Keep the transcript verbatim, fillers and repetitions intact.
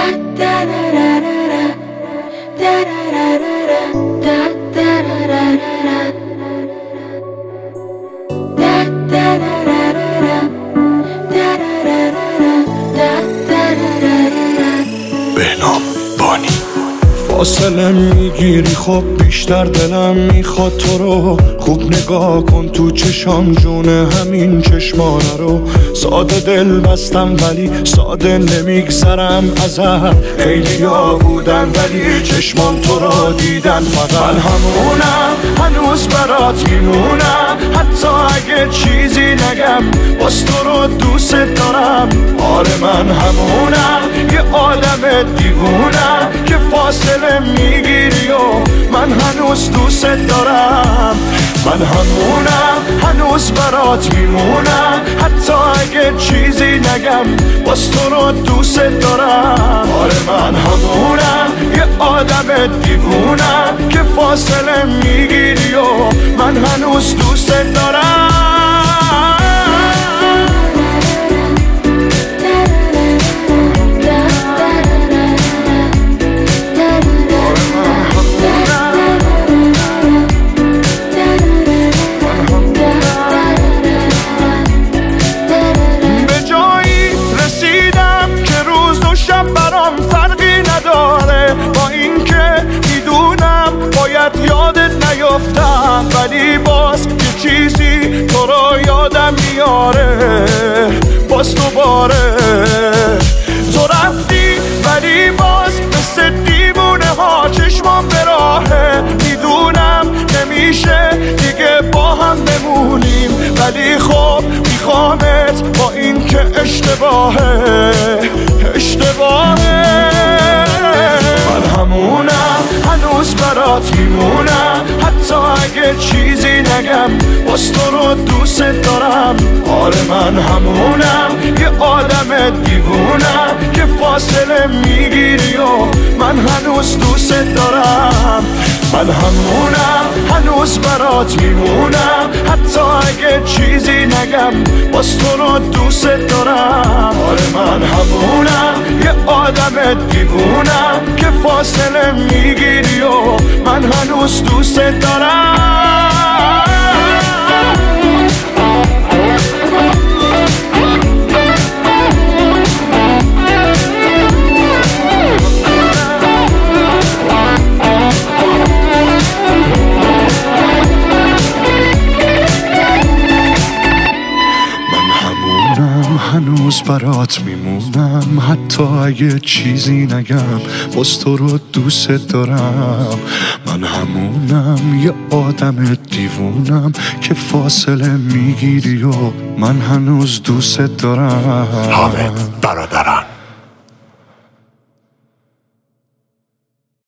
بهنام بانی. فاصله میگیری خب بیشتر دلم میخواد تو رو خوب نگاه کن تو چشام جونه همین چشمانه رو. ساده دل بستم ولی ساده نمیگذرم ازت. خیلی ها بودن ولی چشمان تو رو دیدن فقط. من همونم هنوز برات میمونم حتی اگه چیزی نگم باز تو رو دوست دارم. آره من همونم یه آدم دیوونم که فاصله میگیری و من هنوز دوست دارم. من همونم هنوز برات میمونم حتی اگه چیزی نگم باز تو رو دوست دارم. آره من همونم یه آدم دیوونم که فاصله میگیری و من هنوز دوست دارم. یادت نیافتم ولی باز یه چیزی تو رو یادم میاره باز دوباره. تو رفتی ولی باز مثل دیوونه ها چشمام به راهه. میدونم نمیشه دیگه با هم بمونیم ولی خب میخوامت با این که اشتباهه اشتباهه. من همونم هنوز برات میمونم حتی اگه چیزی نگم باز تو رو دوست دارم. آره من همونم یه آدم دیوونم که فاصله میگیری و من هنوز دوست دارم. من همونم هنوز برات میمونم حتی اگه چیزی نگم باز تو رو دوست دارم. آره من همونم یه آدم دیوونم که فاصله میگیری و من هنوز دوست دارم. هنوز برات میمونم حتی اگه چیزی نگم باز تو رو دوست دارم. من همونم یه آدم دیوونم که فاصله میگیری و من هنوز دوست دارم. حامد برادران.